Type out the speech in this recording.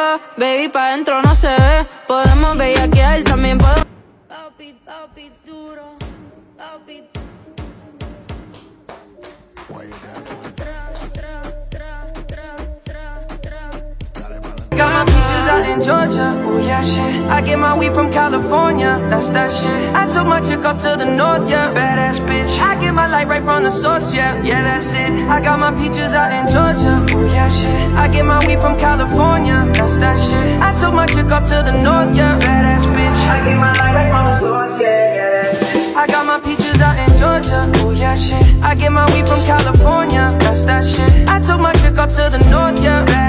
baby, pa' dentro no se ve. Podemos bellaquear, también podemos. Papi, papi, duro, papi. Got my peaches out in Georgia. Oh yeah, shit. I get my weed from California. That's that shit. I took my chick up to the north, yeah. Badass bitch. I get my light right from the source, yeah. Yeah, that's it. I got my peaches out in Georgia. Oh yeah, shit. I get my weed from California. That's that shit. I took my chick up to the north, yeah. Badass bitch. I get my light right from the source, yeah. Yeah, that's it. I got my peaches out in Georgia. Oh yeah, shit. I get my weed from California. That's that shit. I took my chick up to the north, yeah.